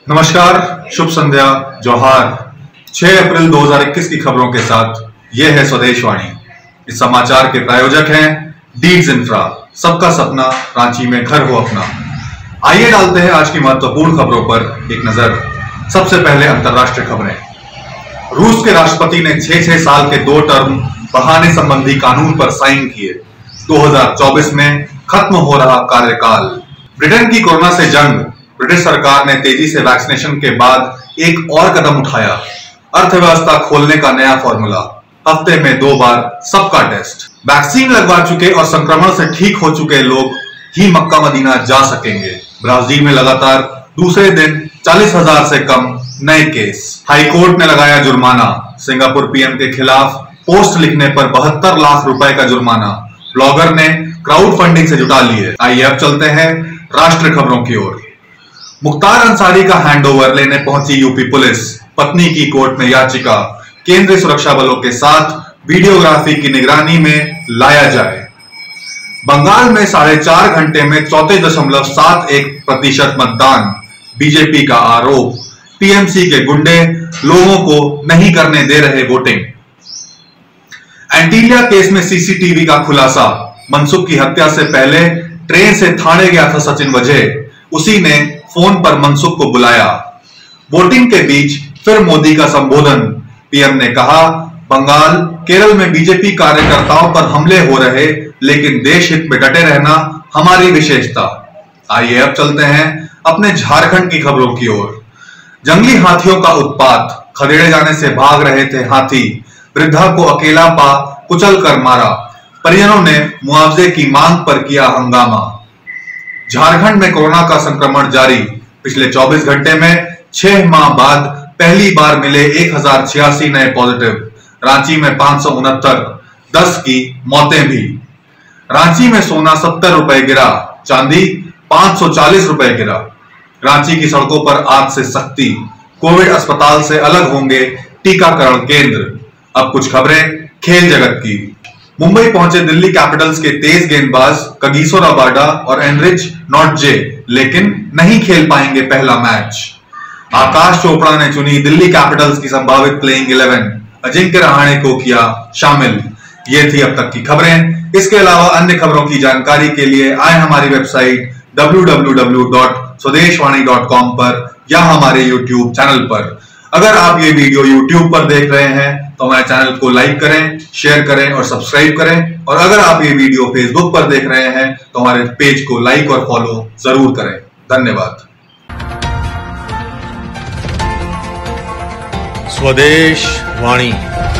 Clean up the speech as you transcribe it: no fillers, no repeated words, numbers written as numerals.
नमस्कार, शुभ संध्या, जोहार। 6 अप्रैल 2021 की खबरों के साथ ये है स्वदेश वाणी। इस समाचार के प्रायोजक हैं डीड्स इंफ्रा, सबका सपना, रांची में घर हो अपना। आइए डालते हैं आज की महत्वपूर्ण खबरों पर एक नजर। सबसे पहले अंतर्राष्ट्रीय खबरें। रूस के राष्ट्रपति ने 6 साल के 2 टर्म बढ़ाने संबंधी कानून पर साइन किए। 2024 में खत्म हो रहा कार्यकाल। ब्रिटेन की कोरोना से जंग। ब्रिटिश सरकार ने तेजी से वैक्सीनेशन के बाद एक और कदम उठाया। अर्थव्यवस्था खोलने का नया फॉर्मूला। हफ्ते में 2 बार सबका टेस्ट। वैक्सीन लगवा चुके और संक्रमण से ठीक हो चुके लोग ही मक्का मदीना जा सकेंगे। ब्राजील में लगातार दूसरे दिन 40,000 से कम नए केस। हाईकोर्ट ने लगाया जुर्माना। सिंगापुर पीएम के खिलाफ पोस्ट लिखने पर 72 लाख रुपए का जुर्माना। ब्लॉगर ने क्राउड फंडिंग से जुटा लिए। आइए अब चलते हैं राष्ट्रीय खबरों की ओर। मुख्तार अंसारी का हैंडओवर लेने पहुंची यूपी पुलिस। पत्नी की कोर्ट में याचिका, केंद्रीय सुरक्षा बलों के साथ वीडियोग्राफी की निगरानी में लाया जाए। बंगाल में 4.5 घंटे में 34.71% मतदान। बीजेपी का आरोप, टीएमसी के गुंडे लोगों को नहीं करने दे रहे वोटिंग। एंटीलिया केस में सीसीटीवी का खुलासा। मनसुख की हत्या से पहले ट्रेन से थाने गया था सचिन वजह। उसी ने फोन पर मनसुख को बुलाया। वोटिंग के बीच फिर मोदी का संबोधन। पीएम ने कहा, बंगाल, केरल में बीजेपी कार्यकर्ताओं पर हमले हो रहे, लेकिन देश हित में डटे रहना हमारी विशेषता। आइए अब चलते हैं अपने झारखंड की खबरों की ओर। जंगली हाथियों का उत्पात। खदेड़े जाने से भाग रहे थे हाथी। वृद्धा को अकेला पा कुचल कर मारा। परिजनों ने मुआवजे की मांग पर किया हंगामा। झारखंड में कोरोना का संक्रमण जारी। पिछले 24 घंटे में 6 माह बाद पहली बार मिले 1086 नए पॉजिटिव। रांची में 569, 10 की मौतें भी। रांची में सोना 70 रुपए गिरा, चांदी 540 रुपए गिरा। रांची की सड़कों पर आज से सख्ती। कोविड अस्पताल से अलग होंगे टीकाकरण केंद्र। अब कुछ खबरें खेल जगत की। मुंबई पहुंचे दिल्ली कैपिटल्स के तेज गेंदबाज कगिसो रबाडा और एनरिच नॉटजे, लेकिन नहीं खेल पाएंगे पहला मैच। आकाश चोपड़ा ने चुनी दिल्ली कैपिटल्स की संभावित प्लेइंग 11। अजिंक्य रहाणे को किया शामिल। ये थी अब तक की खबरें। इसके अलावा अन्य खबरों की जानकारी के लिए आए हमारी वेबसाइट www.swadeshwani.com पर या हमारे YouTube चैनल पर। अगर आप ये वीडियो YouTube पर देख रहे हैं तो हमारे चैनल को लाइक करें, शेयर करें और सब्सक्राइब करें। और अगर आप ये वीडियो Facebook पर देख रहे हैं तो हमारे पेज को लाइक और फॉलो जरूर करें। धन्यवाद। स्वदेश वाणी।